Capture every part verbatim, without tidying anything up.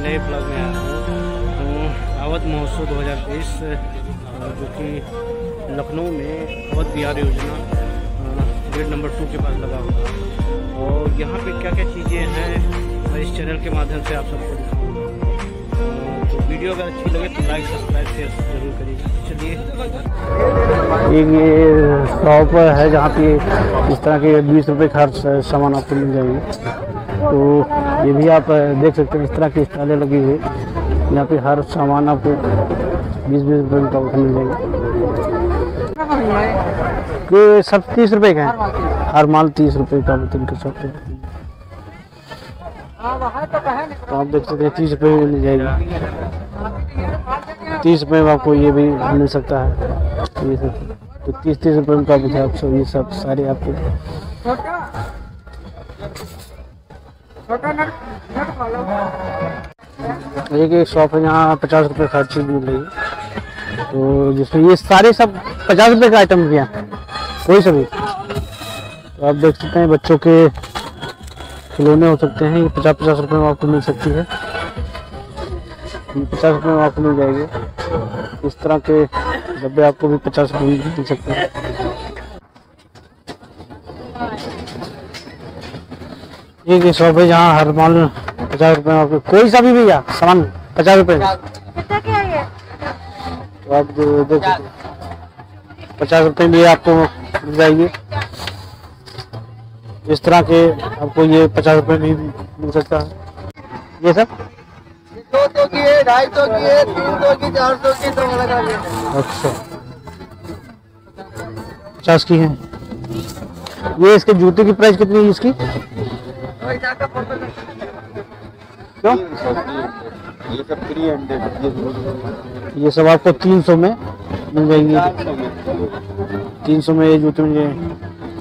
नए ब्लॉग में आया हूँ। अवध महोत्सव दो हज़ार तेईस जो कि लखनऊ में अवध बिहार योजना गेट नंबर टू के पास लगा हुआ, और यहाँ पे क्या क्या चीज़ें हैं मैं इस चैनल के माध्यम से आप सबको दिखाऊंगा। तो वीडियो अगर अच्छी लगे तो लाइक सब्सक्राइब शेयर जरूर करिएगा। चलिए, एक ये शॉप है जहाँ पे इस तरह के बीस रुपये का हर सामान आपको मिल जाएगी। तो ये भी आप देख सकते हैं, इस तरह की स्टॉलें लगी हुई, यहाँ पे हर सामान आपको बीस बीस रुपये का मिल जाएगी। ये सब तीस रुपए का है, हर माल तीस रुपए का बोतल के सब। तो आप देख सकते हैं तीस रुपये में मिल जाएगी, तीस रुपये में आपको ये भी मिल सकता है। ये सब तो तीस तीस रुपये में काबू है आपको, ये सब सारे आपको। एक एक शॉप है यहाँ पचास रुपये का हर चीज़ मिल रही है। तो जिसमें ये सारे सब पचास रुपये का आइटम भी हैं, कोई सभी। तो आप देख सकते हैं बच्चों के खिलौने हो सकते हैं, ये पचास पचास रुपये में आपको मिल सकती है, पचास रुपये में आपको मिल जाएगी। इस तरह के डब्बे आपको भी पचास रुपये में मिल सकते हैं। एक ये शॉप है जहाँ हर माल पचास रुपये में आपको, कोई सा भी भैया सामान पचास रुपये में। तो आप देख सकते हैं पचास रुपये में आपको मिल जाएगी। इस तरह के आपको ये पचास रुपये में भी मिल सकता है। ये सब दो सौ की है, ढाई सौ की है, तीन सौ की, चार सौ की, तो अलग। अच्छा, पचास की है। ये इसके जूते की प्राइस कितनी है इसकी? क्यों? ये सब थ्री हंड्रेड, ये सब आपको तीन सौ में मिल जाएंगे। तीन सौ में ये जूते मिल जाएंगे।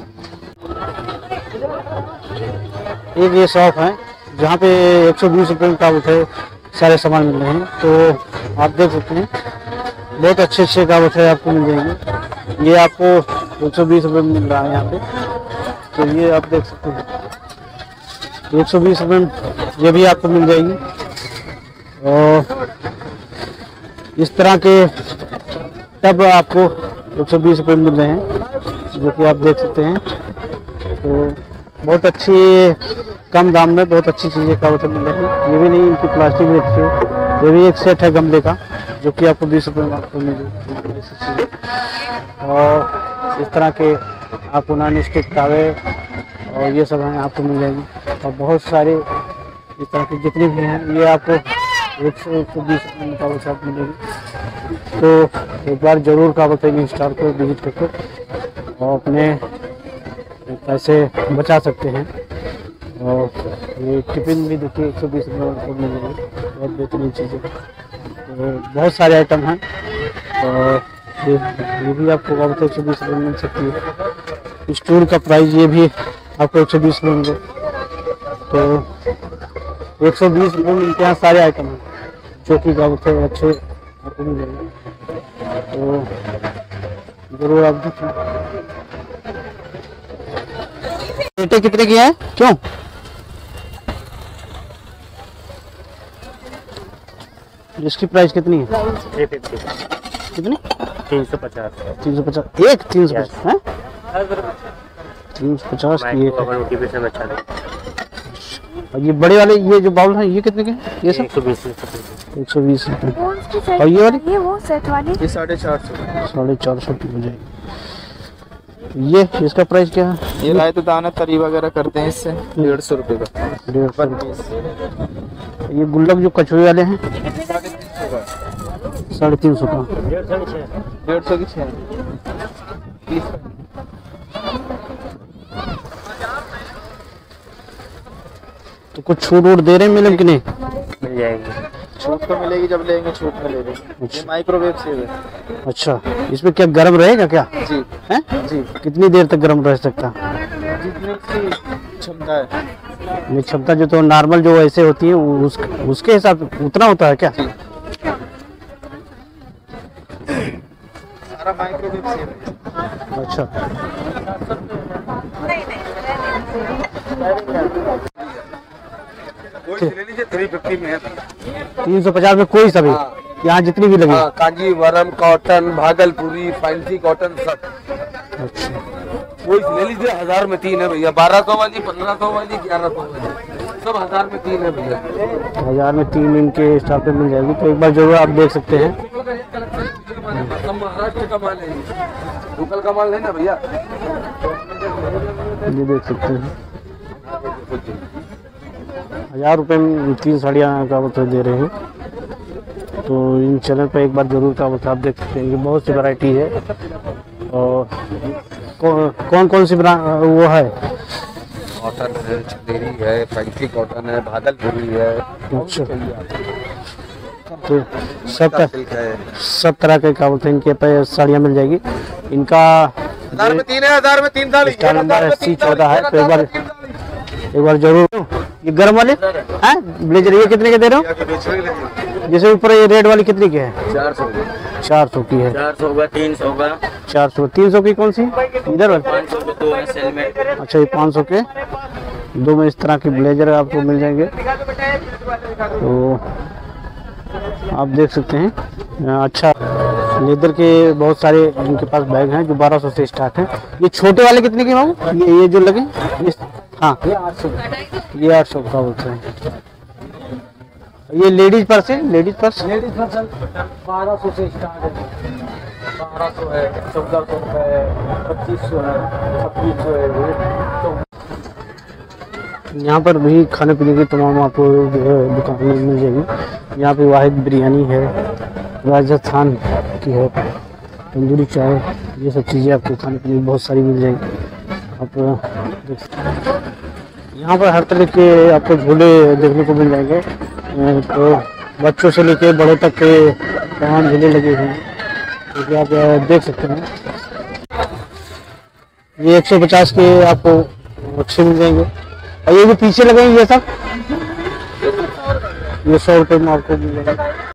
एक ये शॉप है जहाँ पे एक सौ बीस रुपये का उठे सारे सामान मिल रहे हैं। तो आप देख सकते हैं बहुत अच्छे अच्छे काबूत है आपको मिल जाएंगे। ये आपको एक सौ बीस रुपये में मिल रहा है यहाँ पे। तो ये आप देख सकते हैं एक सौ बीस रुपये में ये भी आपको मिल जाएगी। और इस तरह के टब आपको एक सौ बीस रुपये में मिल रहे हैं, जो कि आप देख सकते हैं। तो बहुत अच्छी कम दाम में बहुत अच्छी चीज़ें का मतलब मिल रही है। ये भी नहीं, इनकी प्लास्टिक भी अच्छी है। ये भी एक सेट है गमले का, जो कि आपको बीस रुपये में आपको मिल जाएगी। और इस तरह के आपको नॉन स्टिक तावे और ये सब हैं आपको मिल जाएगी। और बहुत सारे इस तरह के जितने भी हैं ये आपको एक सौ एक सौ बीस रुपये का वो सब मिलेगी। तो एक बार ज़रूर का बताइए स्टोर को विजिट करके और अपने पैसे बचा सकते हैं। और ये टिफिन भी देखिए एक सौ बीस रुपये को मिल जाएगी, बहुत बेहतरीन चीज़ें। तो बहुत सारे आइटम हैं, और ये ये भी आपको बहुत एक सौ बीस रुपये मिल सकती है। स्टूल का प्राइस ये भी आपको एक सौ बीस रुपये मिले। तो एक सौ बीस रुपये मिलते हैं सारे आइटम हैं, जो कि बहुत अच्छे आपको मिल जाएंगे। तो जरूर आप देखें। पेटे कितने की है? क्यों? इसकी प्राइस कितनी है? कितनी? तीन सौ पचास। तीन सौ पचास एक तीन सौ पचास है तीन सौ पचास की एक। और ये बड़े वाले ये जो बाउल हैं ये कितने के? ये सब एक सौ बीस एक सौ बीस रुपये। और ये वाली ये वो सेट वाली ये साढ़े चार सौ साढ़े चार सौ की हो जाएगी। ये इसका प्राइस क्या है? ये रायता दाना तरी वगैरह करते हैं, इससे डेढ़ सौ रुपये का। डेढ़ सौ। ये गुल्लक जो कचौड़ी वाले हैं साढ़े तीन सौ का। डेढ़ सौ की छः। तो कुछ छूट वूट दे रहे हैं मिले कि नहीं? मिल जाएगी, छूट तो मिलेगी, जब लेंगे छूट में ले लेंगे। अच्छा। ये माइक्रोवेव सेव है। अच्छा, इसमें क्या गर्म रहेगा क्या? जी है जी। कितनी देर तक गर्म रह सकता? जितनी की क्षमता है। ये क्षमता जो तो नॉर्मल जो ऐसे होती है उस, उसके हिसाब उतना होता है क्या? सारा माइक्रोवेव सेव है। अच्छा, ले लीजिए, थ्री फिफ्टी में है। तीन सौ पचास में कोई सा भी, हाँ। यहाँ जितनी भी लगी। हाँ, Kanjivaram cotton, Bhagalpuri, fancy cotton सब। अच्छा, कोई ले लीजिए, हजार में तीन है भैया। बारह सौ वाली, पंद्रह सौ वाली, ग्यारह सौ वाली, सब हजार में तीन है भैया। हजार में तीन इनके स्टॉक पे मिल जाएगी, तो एक बार जरूर आप देख सकते हैं। सब महाराष्ट्र का माल है, लोकल का माल है ना भैया। ये देख सकते हैं, हजार रुपए में तीन साड़ियाँ का बता दे रहे हैं। तो इन चैनल पर एक बार जरूर का बता, आप देख सकते हैं, ये बहुत सी वैरायटी है। और कौन कौन कौन सी ब्रांड वो है? कॉटन है, चंदेरी है, फैंसी कॉटन है, भागलपुरी है। अच्छा, तो सब का तरह सिल्क है। सब तरह के क्या बोलते हैं इनके पे साड़ियाँ मिल जाएगी। इनका हजार में तीन है, हजार में तीन साड़ी। स्टार नंबर अस्सी चौदह है, तो एक बार एक बार जरूर। ये गर्म वाले हैं ब्लेजर, ये कितने के दे रहे हो? जैसे ऊपर ये रेड वाली कितने की है? चार सौ चार सौ की है। चार सौ का, तीन सौ का, चार सौ तीन सौ की कौन सी इधर वाली? पाँच सौ का दो है सेल में। अच्छा, ये पाँच सौ के दो में इस तरह की ब्लेजर आपको मिल जाएंगे। तो आप देख सकते हैं, अच्छा लेदर के बहुत सारे इनके पास बैग हैं जो बारह सौ से स्टार्ट हैं। ये छोटे वाले कितने के बाबू? ये ये जो लगे ये, हाँ ये आठ सौ ये आठ सौ का बोलते हैं। ये लेडीज पर्स है, लेडीज पर्स लेडीज पर्स बारह सौ से स्टार्ट है। बारह सौ है, चौदह सौ है, पच्चीस सौ है, छब्बीस सौ है। यहाँ पर भी खाने पीने की तमाम आपको जो है दुकान में मिल जाएगी। यहाँ पे वाहिद बिरयानी है, राजस्थान की है, तंदूरी चाय, ये सब चीज़ें आपको खाने पीने की बहुत सारी मिल जाएगी। आप देख सकते हैं यहाँ पर हर तरह के आपको झूले देखने को मिल जाएंगे। तो बच्चों से लेके बड़ों तक के तमाम झूले लगे हुए हैं, क्योंकि आप देख सकते हैं। ये एक सौ पचास के आपको अच्छे मिल जाएंगे। और ये जो पीछे लगे हैं ये सब, ये सौ रुपये में आपको मिल जाएगा।